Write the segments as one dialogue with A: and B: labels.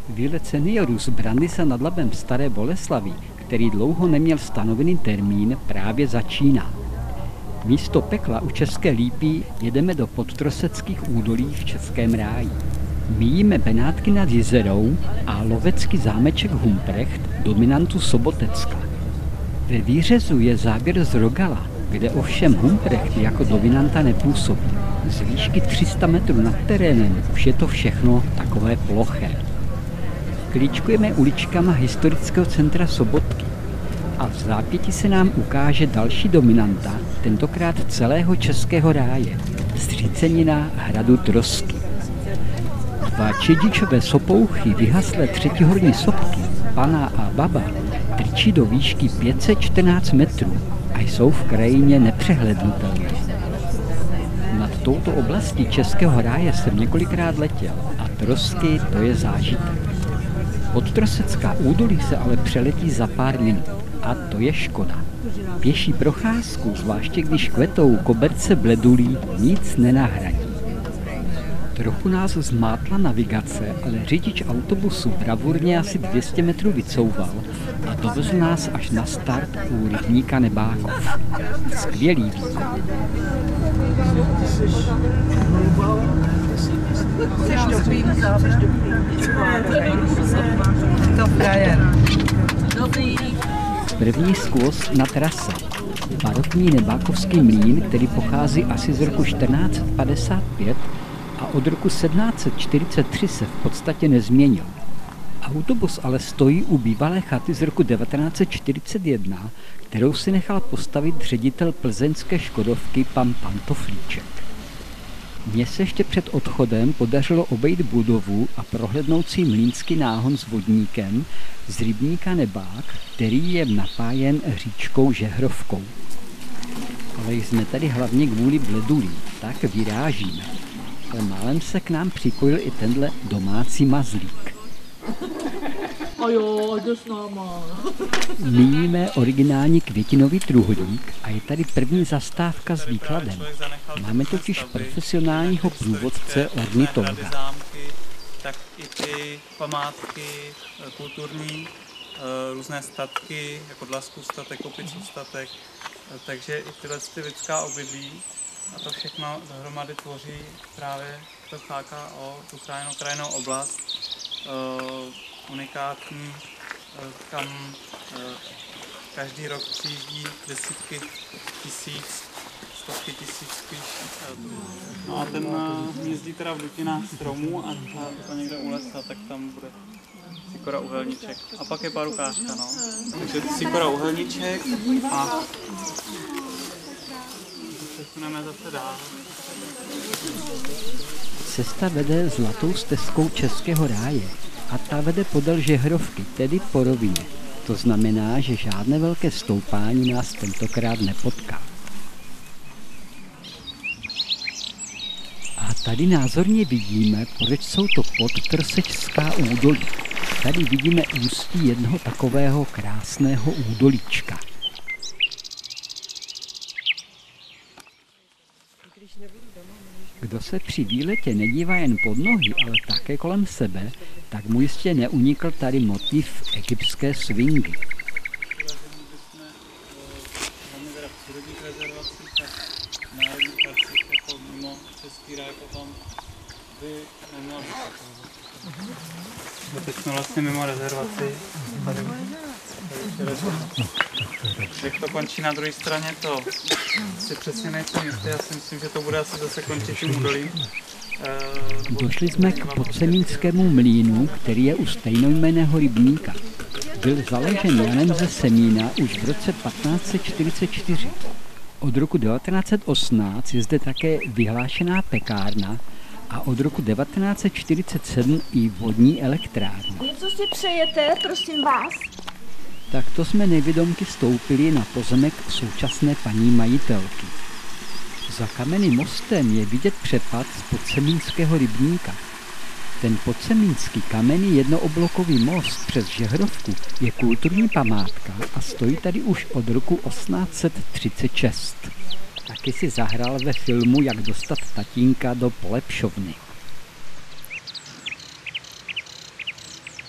A: Výlet seniorů z Brandýsa nad Labem Staré Boleslaví, který dlouho neměl stanovený termín, právě začíná. Místo pekla u České Lípy jedeme do Podtroseckých údolí v Českém ráji. Míjíme Benátky nad Jizerou a lovecký zámeček Humprecht, dominantu Sobotecka. Ve výřezu je záběr z Rogala, kde ovšem Humprecht jako dominanta nepůsobí. Z výšky 300 metrů nad terénem už je to všechno takové ploché. Klíčkujeme uličkama historického centra Sobotky a v zápěti se nám ukáže další dominanta, tentokrát celého Českého ráje, zřícenina hradu Trosky. Dva čedičové sopouchy vyhaslé třetihorní sopky, Pana a Baba, trčí do výšky 514 metrů a jsou v krajině nepřehlednutelné. Nad touto oblastí Českého ráje jsem několikrát letěl a Trosky to je zážitek. Podtrosecká údolí se ale přeletí za pár minut a to je škoda. Pěší procházku, zvláště když kvetou koberce bledulí, nic nenahradí. Trochu nás zmátla navigace, ale řidič autobusu bravurně asi 200 metrů vycouval a dovezl nás až na start u rybníka Nebákov. Skvělý výkon. První skvost na trase. Barokní Nebákovský mlýn, který pochází asi z roku 1455 a od roku 1743 se v podstatě nezměnil. Autobus ale stojí u bývalé chaty z roku 1941, kterou si nechal postavit ředitel plzeňské Škodovky pan Pantoflíček. Mně se ještě před odchodem podařilo obejít budovu a prohlédnout si mlýnský náhon s vodníkem z rybníka Nebák, který je napájen říčkou Žehrovkou. Ale jsme tady hlavně kvůli bledulí, tak vyrážíme. Ale málem se k nám připojil i tenhle domácí mazlík.
B: A jo, jde s náma.
A: Míjíme originální květinový truhlík a je tady první zastávka s výkladem. Máme totiž profesionálního průvodce ornitologa.
C: Tak i ty památky kulturní, různé statky, jako Dlaskův statek, Opicův statek, takže i tyhle lidská obydlí a to všechno dohromady tvoří právě to KKO, tu krajinnou oblast, unikátní, kam každý rok přijíždí desítky tisíc, stovky tisíc spíš. No a ten jezdí teda v dutinách stromů a to někde u lesa, tak tam bude Sikora uhelníček. A pak je parukářka, no. Takže Sikora uhelníček a přesuneme zase dál.
A: Cesta vede zlatou stezkou Českého ráje a ta vede podél Žehrovky, tedy po rovině. To znamená, že žádné velké stoupání nás tentokrát nepotká. A tady názorně vidíme, proč jsou to podtrsecká údolí. Tady vidíme ústí jednoho takového krásného údolíčka. Kdo se při výletě nedívá jen pod nohy, ale také kolem sebe, tak mu jistě neunikl tady motiv egyptské swingy.
C: Teď jsme vlastně mimo rezervaci. Jak to končí na druhé straně, to si přesně nejsem jistý. Já si myslím, že to bude asi zase končit tím údolím.
A: Došli jsme k Podsemínskému mlýnu, který je u stejnojmenného rybníka. Byl založen Janem ze Semína už v roce 1544. Od roku 1918 je zde také vyhlášená pekárna a od roku 1947 i vodní elektrárna.
D: Něco si přejete, prosím vás?
A: Takto jsme nevědomky stoupili na pozemek současné paní majitelky. Za kamenným mostem je vidět přepad z Podsemínského rybníka. Ten podsemínský kamenný jednooblokový most přes Žehrovku je kulturní památka a stojí tady už od roku 1836. Taky si zahrál ve filmu Jak dostat tatínka do polepšovny.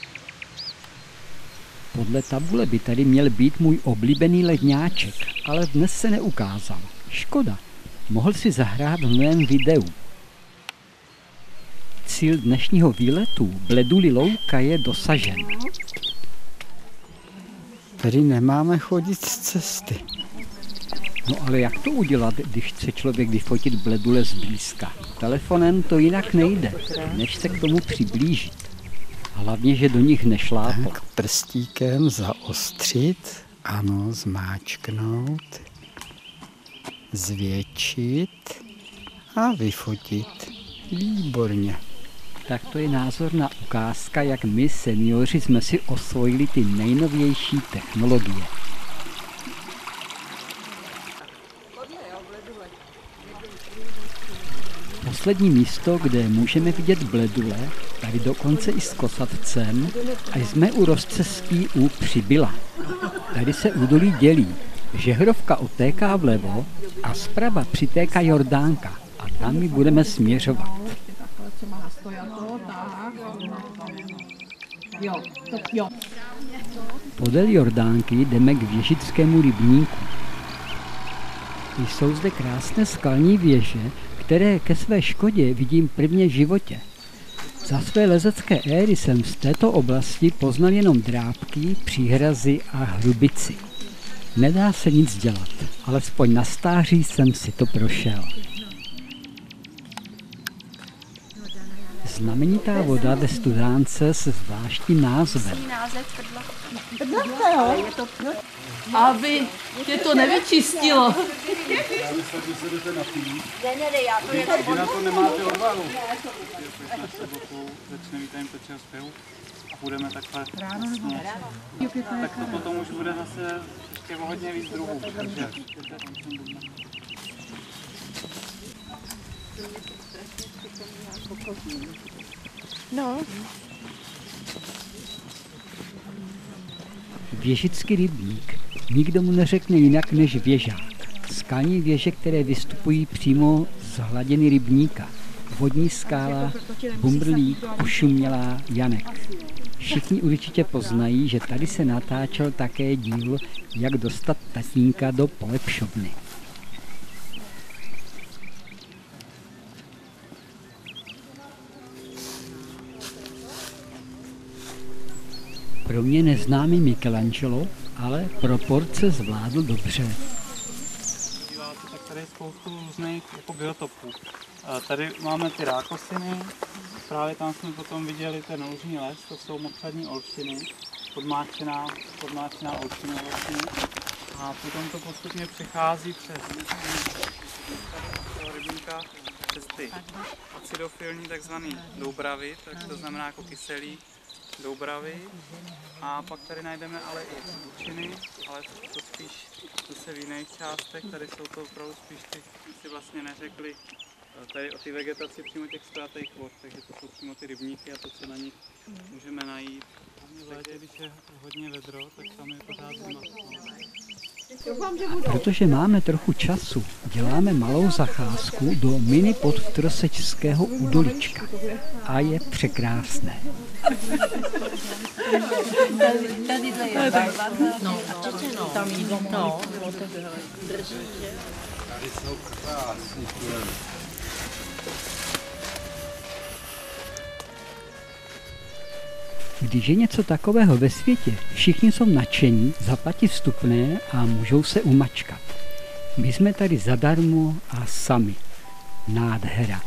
A: Podle tabule by tady měl být můj oblíbený ledňáček, ale dnes se neukázal. Škoda, mohl si zahrát v novém videu. Cíl dnešního výletu Bleduli louka je dosažen.
E: Tady nemáme chodit z cesty.
A: No ale jak to udělat, když chce člověk vyfotit bledule zblízka? Telefonem to jinak nejde, než se k tomu přiblížit. Hlavně, že do nich nešlápl.
E: Tak prstíkem zaostřit, ano, zmáčknout, zvětšit a vyfotit. Výborně.
A: Tak to je názorná ukázka, jak my seniori jsme si osvojili ty nejnovější technologie. Poslední místo, kde můžeme vidět bledule, tady dokonce i s kosatcem, a jsme u rozcestí u Přibyla. Tady se údolí dělí. Žehrovka otéká vlevo a zprava přitéká Jordánka a tam my budeme směřovat. Podél Jordánky jdeme k Věžickému rybníku. Jsou zde krásné skalní věže, které ke své škodě vidím prvně v životě. Za své lezecké éry jsem z této oblasti poznal jenom drápky, příhrazy a hrubici. Nedá se nic dělat, alespoň na stáří jsem si to prošel. Znamenitá voda ve Studánce se zvláštním názvem.
B: Aby tě to nevyčistilo.
C: Vy na to nemáte odvahu. Začne vítaním točeho zpěvu a budeme takhle vlastně. Tak to potom už bude zase ještě o hodně víc druhů. Takže
D: No.
A: Věžický rybník. Nikdo mu neřekne jinak než věžák. Skalní věže, které vystupují přímo z hladiny rybníka. Vodní skála, Bumbrlík, Ušumělá, Janek. Všichni určitě poznají, že tady se natáčel také díl, jak dostat tatínka do polepšovny. Pro mě neznámý Michelangelo, ale proporce zvládl dobře.
C: díváte, tak tady je spoustu různých jako biotopů. Tady máme ty rákosiny, právě tam jsme potom viděli ten lužní les, to jsou mokřadní olšiny, podmáčená olšina vlastně. A potom to postupně přechází přes rybníka, přes ty acidofilní takzvané doubravy, tak to znamená jako kyselý doubravy. A pak tady najdeme ale i bučiny, ale to spíš zase v jiných částech, tady jsou to opravdu spíš ty, si vlastně neřekli, tady o ty vegetaci přímo těch stojatých vod, takže to jsou přímo ty rybníky a to, co na nich můžeme najít. V létě, když je hodně vedro, tak tam je pořád zima.
A: Protože máme trochu času, děláme malou zacházku do mini podtrosečského údolíčka. A je překrásné.
B: Tam jídlo, no.
E: Tady jsou krásný kuleny.
A: Když je něco takového ve světě, všichni jsou nadšení, zaplatí vstupné a můžou se umačkat. My jsme tady zadarmo a sami. Nádhera.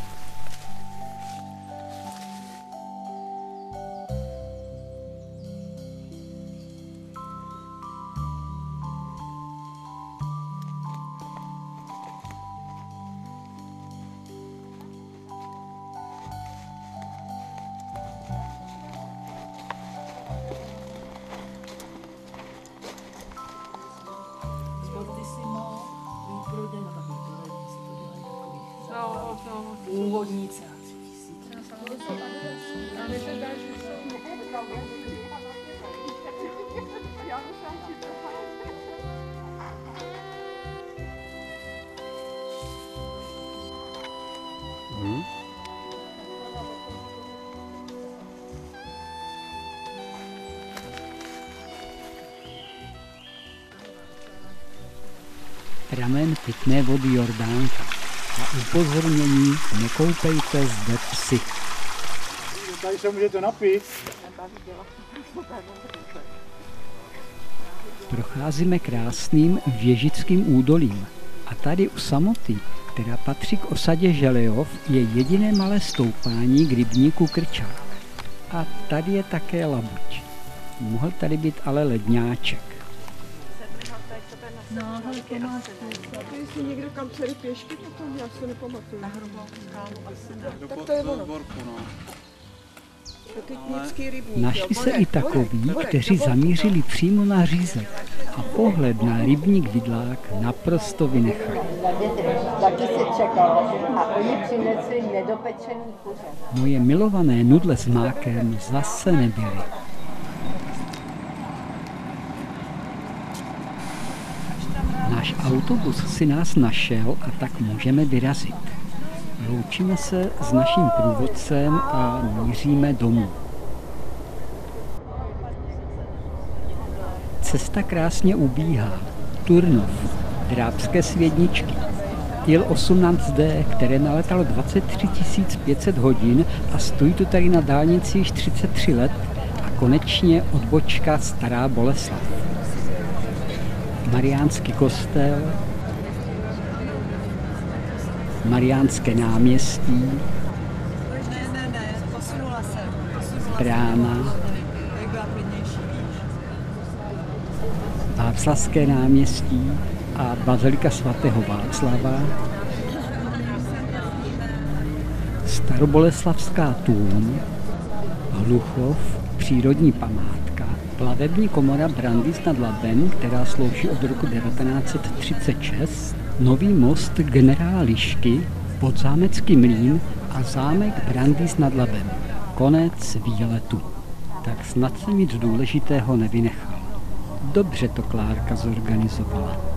B: Úvodníci.
A: pramen pitné vody Jordánka a upozornění: nekoupejte zde psy.
F: Tady se můžete napít.
A: Procházíme krásným Věžickým údolím a tady u samoty, která patří k osadě Želejov, je jediné malé stoupání k rybníku Krčák. A tady je také labuť. Mohl tady být ale ledňáček.
B: No, hele, to máš.
D: Jestli někdo kam celý pěšky, potom já se nepamatuju. Na hrubou skálu asi ne. Tak to je ono.
A: Našli se i takoví, kteří zamířili přímo na řízek a pohled na rybník Vidlák naprosto vynechali.
G: Taky se čekalo a oni přinesli nedopečený kuře.
A: Moje milované nudle s mákem zase nebyly. Náš autobus si nás našel a tak můžeme vyrazit. Loučíme se s naším průvodcem a míříme domů. Cesta krásně ubíhá. Turnov, Drábské Svědničky, Il 18D, které naletalo 23 500 hodin a stojí tu tady na dálnici již 33 let, a konečně odbočka Stará Boleslav. Mariánský kostel, Mariánské náměstí, brána, Václavské náměstí a bazilika svatého Václava, Staroboleslavská tůň, Hluchov, přírodní památka, plavební komora Brandýs nad Labem, která slouží od roku 1936, nový most generála Lišky, Podzámecký mlýn a zámek Brandýs nad Labem. Konec výletu. Tak snad jsem nic důležitého nevynechal. Dobře to Klárka zorganizovala.